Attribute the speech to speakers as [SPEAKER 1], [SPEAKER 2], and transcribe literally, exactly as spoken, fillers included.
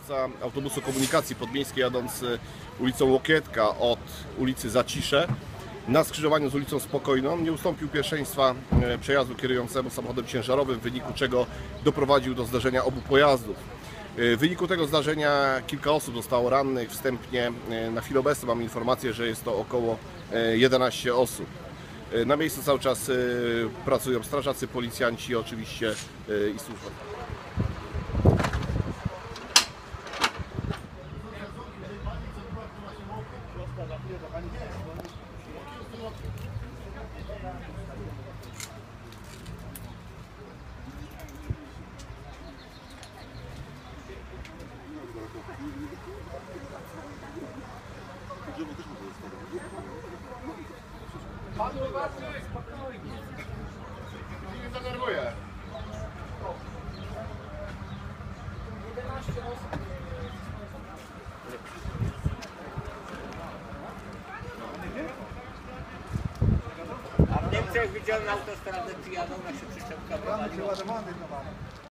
[SPEAKER 1] kierowca autobusu komunikacji podmiejskiej jadąc ulicą Łokietka od ulicy Zacisze na skrzyżowaniu z ulicą Spokojną nie ustąpił pierwszeństwa przejazdu kierującemu samochodem ciężarowym, w wyniku czego doprowadził do zdarzenia obu pojazdów. W wyniku tego zdarzenia kilka osób zostało rannych. Wstępnie na chwilę obecną mam informację, że jest to około jedenaście osób. Na miejscu cały czas pracują strażacy, policjanci oczywiście i służba.
[SPEAKER 2] Panu zobaczy, spokojnie.
[SPEAKER 1] Nie denerwuję.
[SPEAKER 2] jedenaście osób.
[SPEAKER 3] A w Niemczech widziałem na autostradę, czy jadą, jak się przyczepka wywaliła.